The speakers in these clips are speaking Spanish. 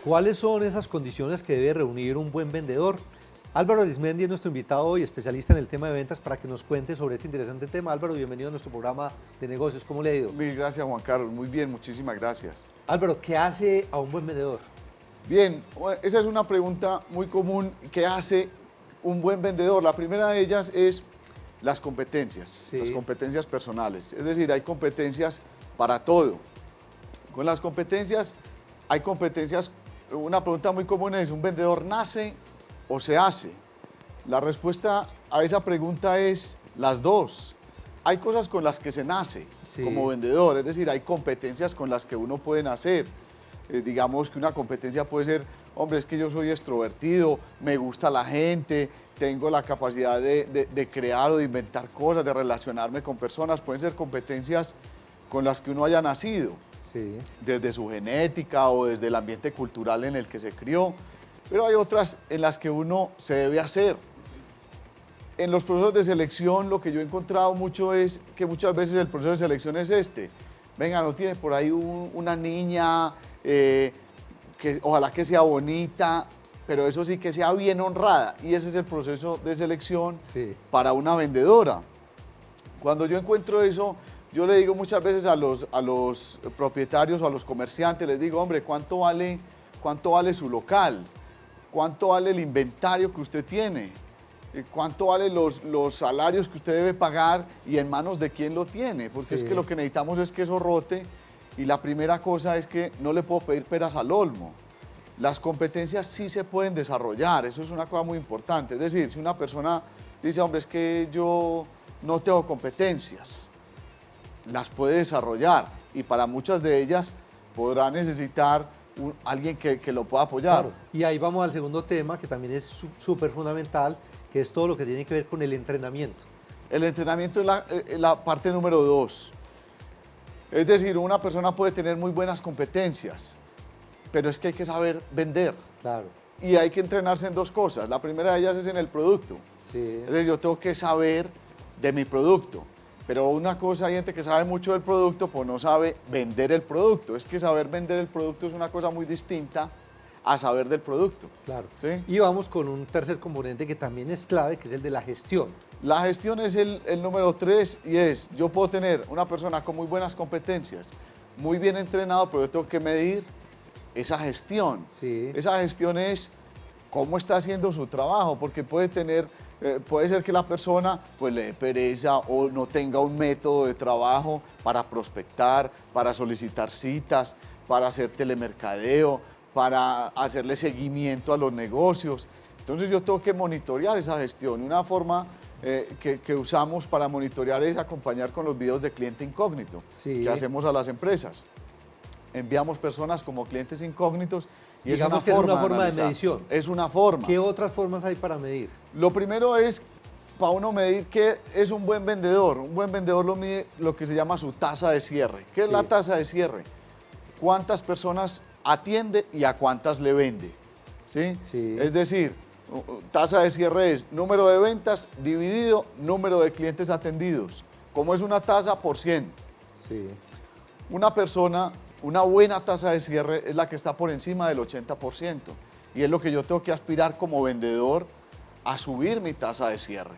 ¿Cuáles son esas condiciones que debe reunir un buen vendedor? Álvaro Arismendi es nuestro invitado hoy, especialista en el tema de ventas, para que nos cuente sobre este interesante tema. Álvaro, bienvenido a nuestro programa de negocios. ¿Cómo le ha ido? Mil gracias, Juan Carlos. Muy bien, muchísimas gracias. Álvaro, ¿qué hace a un buen vendedor? Bien, esa es una pregunta muy común. ¿Qué hace un buen vendedor? La primera de ellas es las competencias, Sí. Las competencias personales. Es decir, hay competencias para todo. Con las competencias, hay competencias. Una pregunta muy común es, ¿un vendedor nace o se hace? La respuesta a esa pregunta es las dos. Hay cosas con las que se nace como vendedor, es decir, hay competencias con las que uno puede nacer. Digamos que una competencia puede ser, hombre, es que yo soy extrovertido, me gusta la gente, tengo la capacidad de crear o de inventar cosas, de relacionarme con personas. Pueden ser competencias con las que uno haya nacido, desde su genética o desde el ambiente cultural en el que se crió. Pero hay otras en las que uno se debe hacer. En los procesos de selección, lo que yo he encontrado mucho es que muchas veces el proceso de selección es este. Venga, no tiene por ahí una niña que ojalá que sea bonita, pero eso sí que sea bien honrada. Y ese es el proceso de selección para una vendedora. Cuando yo encuentro eso, yo le digo muchas veces a los propietarios o a los comerciantes, les digo, hombre, ¿cuánto vale su local? ¿Cuánto vale el inventario que usted tiene? ¿Cuánto valen los salarios que usted debe pagar y en manos de quién lo tiene? Porque es que lo que necesitamos es que eso rote, y la primera cosa es que no le puedo pedir peras al olmo. Las competencias sí se pueden desarrollar, eso es una cosa muy importante. Es decir, si una persona dice, hombre, es que yo no tengo competencias, las puede desarrollar, y para muchas de ellas podrá necesitar alguien que lo pueda apoyar. Claro. Y ahí vamos al segundo tema, que también es súper fundamental, que es todo lo que tiene que ver con el entrenamiento. El entrenamiento es la parte número 2. Es decir, una persona puede tener muy buenas competencias, pero es que hay que saber vender. Claro. Y hay que entrenarse en dos cosas. La primera de ellas es en el producto. Es decir, yo tengo que saber de mi producto. Pero una cosa, hay gente que sabe mucho del producto, pues no sabe vender el producto. Es que saber vender el producto es una cosa muy distinta a saber del producto. Claro. ¿Sí? Y vamos con un tercer componente que también es clave, que es el de la gestión. La gestión es el número 3, y es, yo puedo tener una persona con muy buenas competencias, muy bien entrenado, pero yo tengo que medir esa gestión. Esa gestión es cómo está haciendo su trabajo, porque puede ser que la persona pues le dé pereza o no tenga un método de trabajo para prospectar, para solicitar citas, para hacer telemercadeo, para hacerle seguimiento a los negocios. Entonces yo tengo que monitorear esa gestión. Una forma que usamos para monitorear es acompañar con los videos de cliente incógnito que hacemos a las empresas. Enviamos personas como clientes incógnitos y digamos que es una forma de medición. Es una forma. ¿Qué otras formas hay para medir? Lo primero es, para uno medir qué es un buen vendedor. Un buen vendedor lo mide lo que se llama su tasa de cierre. ¿Qué es la tasa de cierre? ¿Cuántas personas atiende y a cuántas le vende? Es decir, tasa de cierre es número de ventas dividido número de clientes atendidos. ¿Cómo es una tasa? Por 100. Una persona, una buena tasa de cierre es la que está por encima del 80%. Y es lo que yo tengo que aspirar como vendedor, a subir mi tasa de cierre.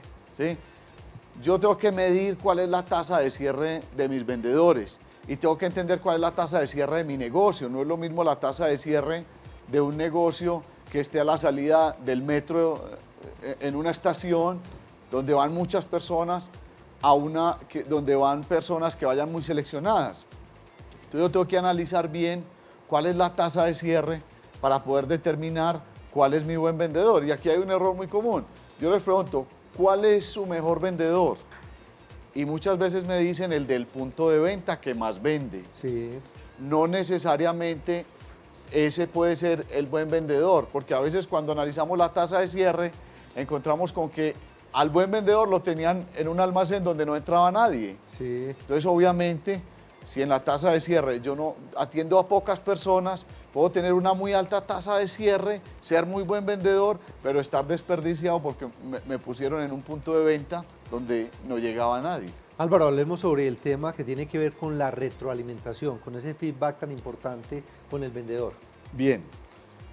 Yo tengo que medir cuál es la tasa de cierre de mis vendedores y tengo que entender cuál es la tasa de cierre de mi negocio. No es lo mismo la tasa de cierre de un negocio que esté a la salida del metro en una estación donde van muchas personas a una donde van personas que vayan muy seleccionadas. Entonces yo tengo que analizar bien cuál es la tasa de cierre para poder determinar cuál es mi buen vendedor. Y aquí hay un error muy común. Yo les pregunto, ¿cuál es su mejor vendedor? Y muchas veces me dicen el del punto de venta que más vende. No necesariamente ese puede ser el buen vendedor, porque a veces cuando analizamos la tasa de cierre, encontramos con que al buen vendedor lo tenían en un almacén donde no entraba nadie. Entonces, obviamente, si en la tasa de cierre yo no atiendo a pocas personas, puedo tener una muy alta tasa de cierre, ser muy buen vendedor, pero estar desperdiciado porque me pusieron en un punto de venta donde no llegaba nadie. Álvaro, hablemos sobre el tema que tiene que ver con la retroalimentación, con ese feedback tan importante con el vendedor. Bien,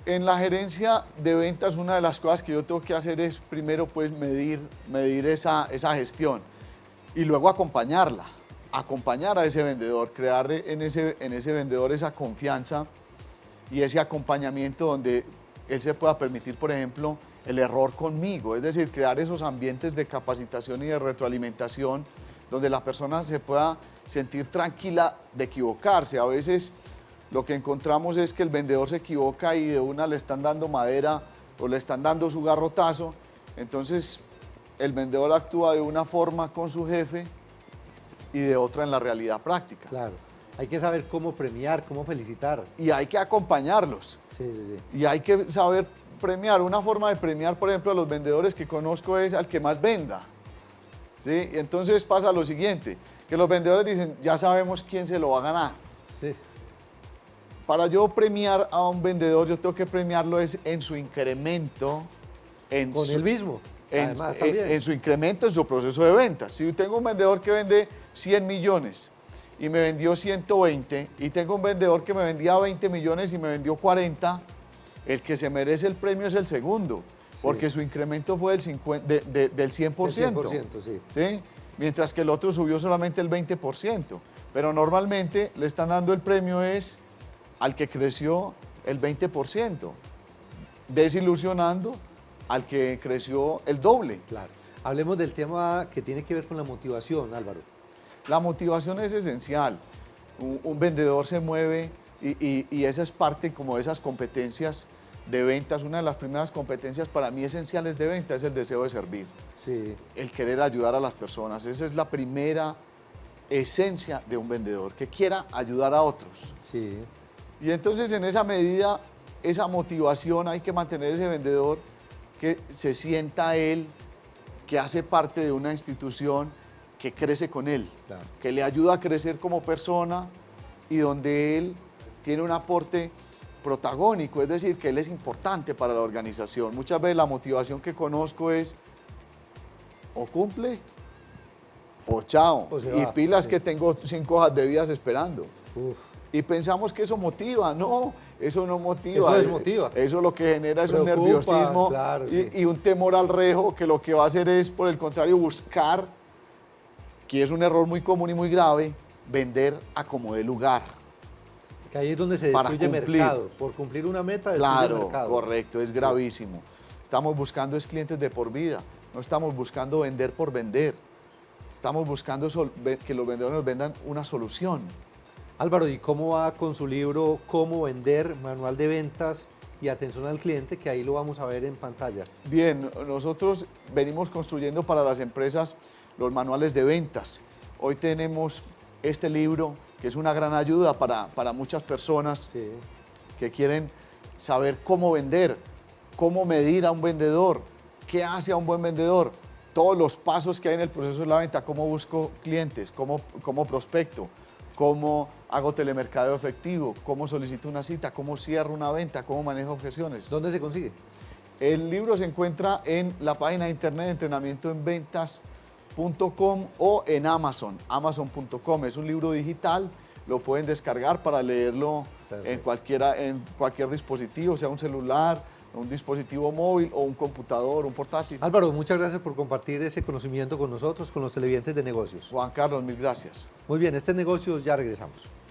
En la gerencia de ventas, una de las cosas que yo tengo que hacer es primero pues medir esa gestión y luego acompañarla, acompañar a ese vendedor, crear en ese vendedor esa confianza y ese acompañamiento donde él se pueda permitir, por ejemplo, el error conmigo, es decir, crear esos ambientes de capacitación y de retroalimentación donde la persona se pueda sentir tranquila de equivocarse. A veces lo que encontramos es que el vendedor se equivoca y de una le están dando madera o le están dando su garrotazo, entonces el vendedor actúa de una forma con su jefe y de otra en la realidad práctica. Claro, hay que saber cómo premiar, cómo felicitar. Y hay que acompañarlos. Sí, sí, sí. Y hay que saber premiar. Una forma de premiar, por ejemplo, a los vendedores que conozco es al que más venda. ¿Sí? Y entonces pasa lo siguiente, que los vendedores dicen, ya sabemos quién se lo va a ganar. Sí. Para yo premiar a un vendedor, yo tengo que premiarlo en su incremento. Con él mismo, además, también. En su incremento, en su proceso de ventas. Si tengo un vendedor que vende 100 millones y me vendió 120, y tengo un vendedor que me vendía 20 millones y me vendió 40, el que se merece el premio es el segundo, sí, porque su incremento fue del 100%. Del 100%, sí. ¿Sí? Mientras que el otro subió solamente el 20%. Pero normalmente le están dando el premio es al que creció el 20%, desilusionando al que creció el doble. Claro. Hablemos del tema que tiene que ver con la motivación, Álvaro. La motivación es esencial. Un vendedor se mueve y esa es parte como de esas competencias de ventas. Una de las primeras competencias para mí esenciales de venta es el deseo de servir. Sí. El querer ayudar a las personas. Esa es la primera esencia de un vendedor, que quiera ayudar a otros. Sí. Y entonces en esa medida, esa motivación hay que mantener ese vendedor que se sienta él, que hace parte de una institución que crece con él, claro, que le ayuda a crecer como persona y donde él tiene un aporte protagónico, es decir, que él es importante para la organización. Muchas veces la motivación que conozco es o cumple o chao, y pilas, sí, que tengo 5 hojas de vidas esperando. Uf. Y pensamos que eso motiva. No, eso no motiva. Eso desmotiva. Eso lo que genera es un nerviosismo, claro, sí, y un temor al rejo, que lo que va a hacer es, por el contrario, buscar, que es un error muy común y muy grave, vender a como dé lugar. Que ahí es donde se destruye mercado. Por cumplir una meta, destruye mercado. Claro, correcto, es gravísimo. Estamos buscando es clientes de por vida. No estamos buscando vender por vender. Estamos buscando que los vendedores nos vendan una solución. Álvaro, ¿y cómo va con su libro Cómo vender, manual de ventas y atención al cliente, que ahí lo vamos a ver en pantalla? Bien, nosotros venimos construyendo para las empresas los manuales de ventas. Hoy tenemos este libro, que es una gran ayuda para muchas personas, sí, que quieren saber cómo vender, cómo medir a un vendedor, qué hace a un buen vendedor, todos los pasos que hay en el proceso de la venta, cómo busco clientes, cómo prospecto, cómo hago telemercadeo efectivo, cómo solicito una cita, cómo cierro una venta, cómo manejo objeciones. ¿Dónde se consigue? El libro se encuentra en la página de internet de entrenamientoenventas.com o en Amazon, amazon.com. Es un libro digital, lo pueden descargar para leerlo en cualquier dispositivo, sea un celular, un dispositivo móvil o un computador, un portátil. Álvaro, muchas gracias por compartir ese conocimiento con nosotros, con los televidentes de Negocios. Juan Carlos, mil gracias. Muy bien, este Negocios, ya regresamos.